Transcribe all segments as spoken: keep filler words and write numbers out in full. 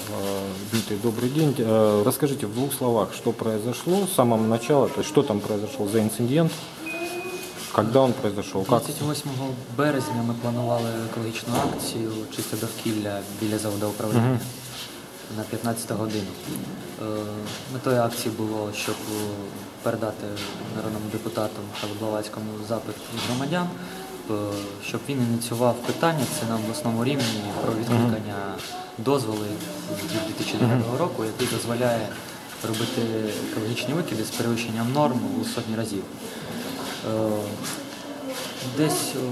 Дмитрий, добрый день. Э, Расскажите в двух словах, что произошло с самого начала, то есть что там произошел за инцидент, когда он произошел, как? двадцять восьмого березня ми планували екологічну акцію «Чисте довкілля» біля заводу управління Мгм. на п'ятнадцяту годину. Е, Метою акції було, щоб передати народному депутату Михайлу Блаватському запит від громадян, е, щоб він ініціював питання, це на обласному рівні, про відкликання дозволу від дві тисячі дев'ятого року, який дозволяє робити екологічні викиди з перевищенням норм у сотні разів. Е, Десь е,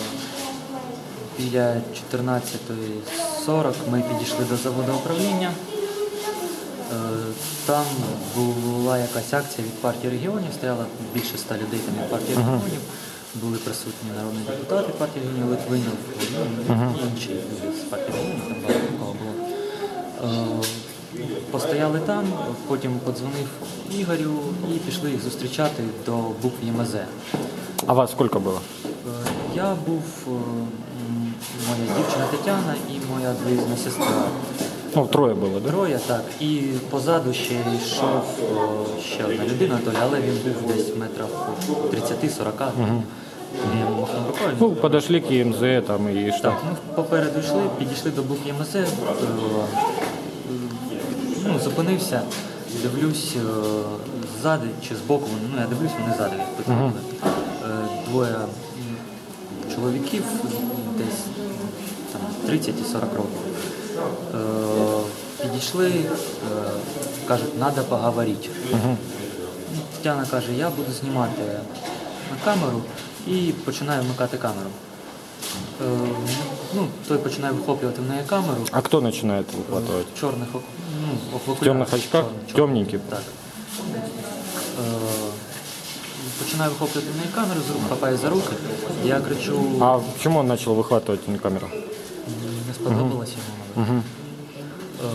біля чотирнадцятої сорок ми підійшли до заводу управління. Е, Там була якась акція від партії регіонів, стояло більше ста людей там від партії регіонів. Були присутні народні депутати партії регіонів, Литвинов, ну, і інші люди з партії регіонів, там багато кого було. Е, Постояли там, потім подзвонив Ігорю і пішли їх зустрічати до букв ЄМЗ. А вас сколько было? Е, Я був, е, м, моя дівчина Тетяна і моя двоюрідна сестра. Ну, трое было, да? Троє, так. І позаду ще йшов е, ще одна людина, Толя, але він був десь метрів тридцять-сорок. Я махнув рукою. Ну, подошли к ЕМЗ там и что? Так, ну, попереду йшли, підійшли до букв ЄМЗ, е, ну, зупинився, дивлюсь е, ззади чи збоку, ну я дивлюсь, вони ззаду підходили. Е, Двоє м, чоловіків, десь там, тридцять і сорок років. Е, Підійшли, е, кажуть, треба поговорити. Тетяна каже, я буду знімати на камеру і починаю вмикати камеру. Е, Ну, той починає вихоплювати в неї камеру. А кто начинает выхватывать? В чорних ок- ну, В окулярах. темных очках? Чорних, чорних. Темненький? Так. Е, Починаю вихоплювати в неї камеру, з рук хапаю за руки. Я кричу, А почему он начал выхватывать на камеру? не сподобалося йому. мабуть. Е,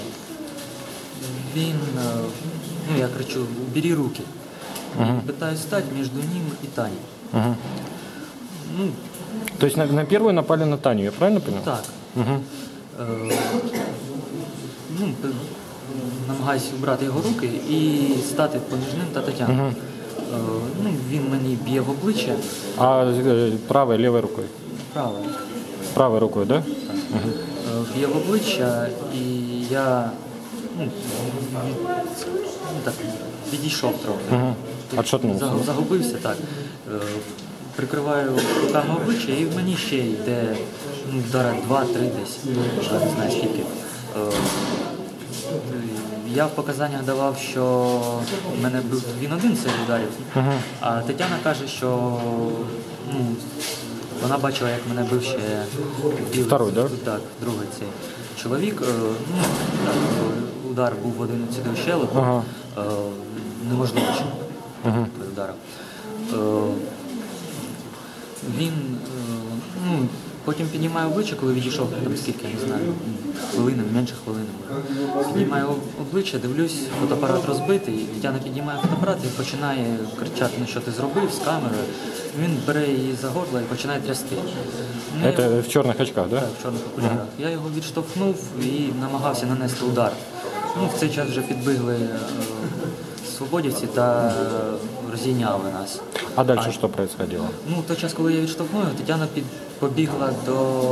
Він, е, ну я кричу, убери руки. І питаюсь стати між ним і Таней. Ну, То есть на, на первую напали на Таню, я правильно понял? так. Мгм. Е, ну, п- намагаюся убрати його руки і стати поміж ним та Тетяною. Е, ну, він мені б'є в обличчя А э, правой, левой рукой? правою. Правой рукой, да? Е, Б'є в обличчя, і я ну, від- ну, так, відійшов трохи. Отшатнулся. Заг- Загубився так. Е, Прикриваю руками обличчя, і в мені ще йде ну, удара два-три десь, я не знаю скільки. Е, Я в показаннях давав, що в мене був він один серед ударів, а Тетяна каже, що ну, вона бачила, як мене бив ще білий, Второй, да? так, другий цей чоловік. Е, Ну, так, е, удар був в один сюди в щелепу, Ага. е, неможливо, щоб той ударив. Е, Він е, ну, потім піднімає обличчя, коли відійшов, там скільки, я не знаю, хвилини, менше хвилини. Піднімає об- обличчя, дивлюсь, фотоапарат розбитий, Тетяна піднімає фотоапарат і починає кричати, ну що ти зробив з камерою. Він бере її за горло і починає трясти. Ну, я- Это в черных очках, да? так, в чорних окулярах. Я його відштовхнув і намагався нанести удар. Ну, в цей час вже підбігли е, свободівці та розійняли нас. А дальше что происходило? Ну, в той час, коли я відштовхнув, Тетяна під, побігла до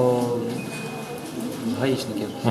гаїчників. Е,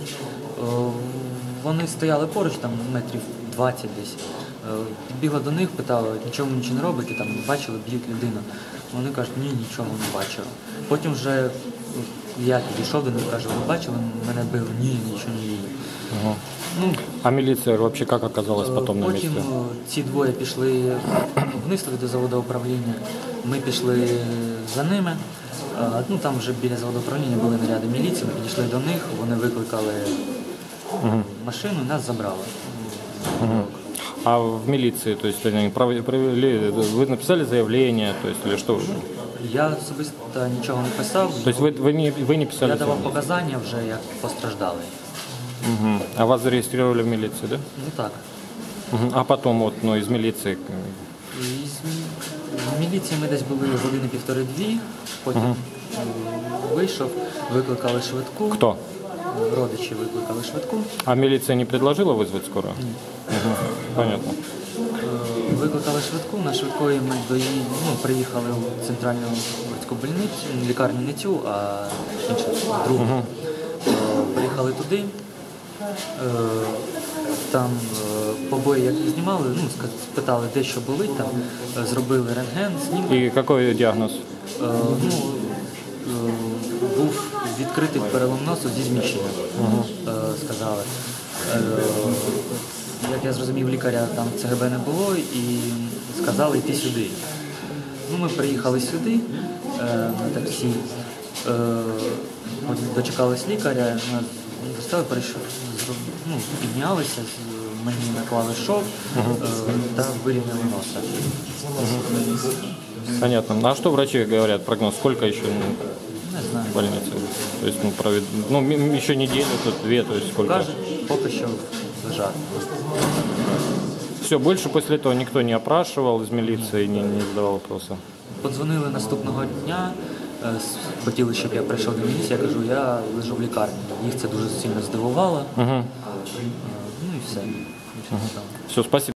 Вони стояли поруч, там метрів двадцять десь. Е, Підбігла до них, питала, нічого ви нічого не робите, там бачили, б'ють людину. Вони кажуть, ні, нічого не бачили. Потім вже я підійшов до них, кажу, ви бачили, мене били? Ні, нічого не били. Ага. Ну, А милиция вообще как оказалась потом на потім месте? е, ці двоє пішли вниз до заводу управління. Ми пішли за ними. Е, Ну, там вже біля заводу управління були наряди міліції, ми підійшли до них, вони викликали машину і нас забрали. А в милиции, то есть они пров- провели, вы написали заявление, то есть или что? Я особисто нічого не писав, То есть вы, вы, не, вы не писали я давав заявление? показання вже як постраждалий. Мгм. А вас зарегистрировали в милиции, да? Ну так. Мгм. А потом вот, ну, из милиции, І з мі- в міліції ми десь були години півтори-дві, потім е, вийшов, викликали швидку. кто? родичі викликали швидку. А милиция не предложила вызвать скорую? Мгм. Понятно. Е, Викликали швидку, на швидкої ми до її, ну, приїхали в центральну городську больницю, лікарню не цю, а іншу, другу. Е, Приїхали туди, е, там е, побої як знімали, ну, ска- спитали, де що болить, там, е, зробили рентген, знімок. И какой диагноз? Е, ну, е, був відкритий перелом носу зі зміщенням, е, сказали. Е, Як я зрозумів, лікаря там ЦГБ не було і сказали йти сюди. Ну, ми приїхали сюди е, на таксі, е, от дочекались лікаря, нас доставили, перейшов, зроб- ну, піднялися, з- мені наклали шов е, та вирівняли носа. Понятно. А что врачи говорят, прогноз? Сколько еще ну, Не знаю. в больнице? То есть, ну, провед... ну, м- еще неделю, тут две, то есть сколько? Кажуть, поки що лежать. Все, больше после этого никто не опрашивал из милиции, не, не задавал вопросы. Подзвонили наступного дня, е, с- хотіли, щоб я прийшов до міліції, я кажу, я лежу в лікарні. Їх це дуже сильно здивувало. Угу. Е, Ну і все. Нічого не стало. Все, спасибо.